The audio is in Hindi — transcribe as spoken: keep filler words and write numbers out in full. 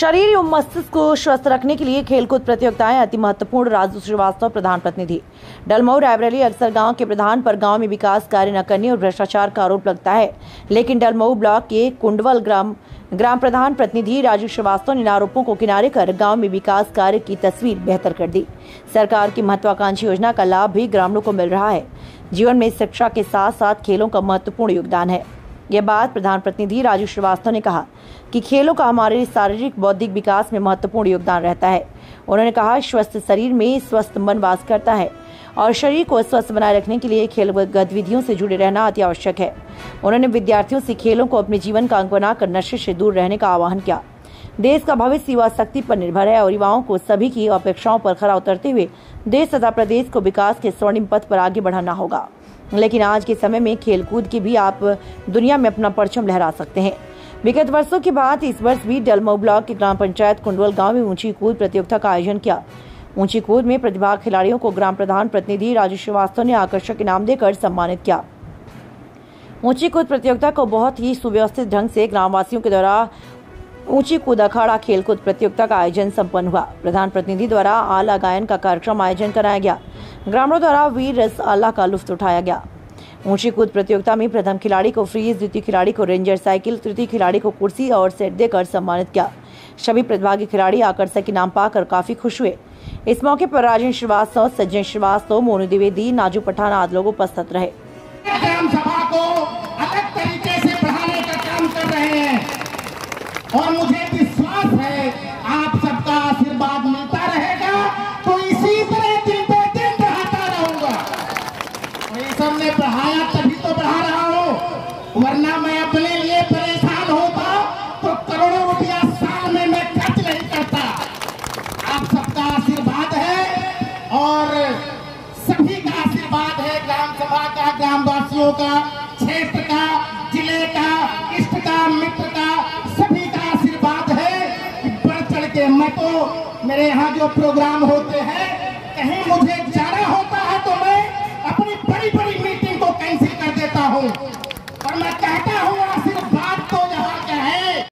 शरीर एवं मस्तिष्क को स्वस्थ रखने के लिए खेलकूद प्रतियोगिताएं अति महत्वपूर्ण। राजू श्रीवास्तव, प्रधान प्रतिनिधि, डलमऊ रायबरेली। अक्सर गांव के प्रधान पर गांव में विकास कार्य न करने और भ्रष्टाचार का आरोप लगता है, लेकिन डलमऊ ब्लॉक के कुंडवल ग्राम ग्राम प्रधान प्रतिनिधि राजू श्रीवास्तव ने इन आरोपों को किनारे कर गांव में विकास कार्य की तस्वीर बेहतर कर दी। सरकार की महत्वाकांक्षी योजना का लाभ भी ग्रामीणों को मिल रहा है। जीवन में शिक्षा के साथ साथ खेलों का महत्वपूर्ण योगदान है। यह बात प्रधान प्रतिनिधि राजू श्रीवास्तव ने कहा कि खेलों का हमारे शारीरिक बौद्धिक विकास में महत्वपूर्ण योगदान रहता है। उन्होंने कहा, स्वस्थ शरीर में स्वस्थ मन वास करता है और शरीर को स्वस्थ बनाए रखने के लिए खेल गतिविधियों से जुड़े रहना अति आवश्यक है। उन्होंने विद्यार्थियों से खेलों को अपने जीवन का अंग बनाकर नशे से दूर रहने का आह्वान किया। देश का भविष्य युवा शक्ति पर निर्भर है और युवाओं को सभी की अपेक्षाओं पर खरा उतरते हुए देश तथा प्रदेश को विकास के स्वर्णिम पथ पर आगे बढ़ाना होगा। लेकिन आज के समय में खेलकूद की भी आप दुनिया में अपना परचम लहरा सकते हैं। विगत वर्षों की बात इस वर्ष भी डलमऊ ब्लॉक की ग्राम पंचायत कुंडवल गांव में ऊंची कूद प्रतियोगिता का आयोजन किया। ऊंची कूद में प्रतिभाग खिलाड़ियों को ग्राम प्रधान प्रतिनिधि राजू श्रीवास्तव ने आकर्षक इनाम देकर सम्मानित किया। ऊंची कूद प्रतियोगिता को बहुत ही सुव्यवस्थित ढंग से ग्रामवासियों के द्वारा ऊंची कूद अखाड़ा खेलकूद प्रतियोगिता का आयोजन संपन्न हुआ। प्रधान प्रतिनिधि द्वारा आला गायन का कार्यक्रम आयोजन कराया गया। ग्रामीणों द्वारा वीर रस आला का लुत्फ उठाया गया। ऊंची कूद प्रतियोगिता में प्रथम खिलाड़ी को फ्रीज, द्वितीय खिलाड़ी को रेंजर साइकिल, तृतीय खिलाड़ी को कुर्सी और सेट देकर सम्मानित किया। सभी प्रतिभागी खिलाड़ी आकर्षक इनाम पाकर काफी खुश हुए। इस मौके पर राजेंद्र श्रीवास्तव, सज्जन श्रीवास्तव, मोनू द्विवेदी, नाजू पठान आदि लोग उपस्थित रहे। ग्राम सभा को अलग तरीके से बढ़ाने का काम कर रहे हैं और मुझे विश्वास है आप सबका आशीर्वाद मिलता रहेगा, तो इसी तरह दिन पे दिन बढ़ाता रहूंगा। ये सब ने बढ़ाया तभी तो बढ़ा रहा हूँ, वरना मैं अपने लिए परेशान होता तो करोड़ों रुपया साल में मैं खर्च नहीं करता। आप सबका आशीर्वाद है और सभी का आशीर्वाद है, ग्राम सभा का, ग्रामवासियों का, क्षेत्र का, जिले का, इष्ट का, मित्र का, सभी का आशीर्वाद है कि बढ़ चढ़ के मैं तो मेरे यहाँ जो प्रोग्राम होते हैं